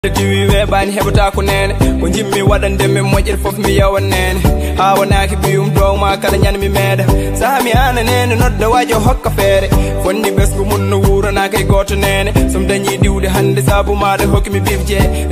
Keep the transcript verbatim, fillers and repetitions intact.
Diwi we bani heɓata ko nene ko jimmi waɗande min moƴƴere fof mi yawa nene ha wonaki biyum dowma kala ñanmi meeɗa saha mi ana nene nodda wajo hokka feere fonni ɓesgu mum no wuranaka e goto nene somi dañi diwde hande saabu maɗa hokkimi bifje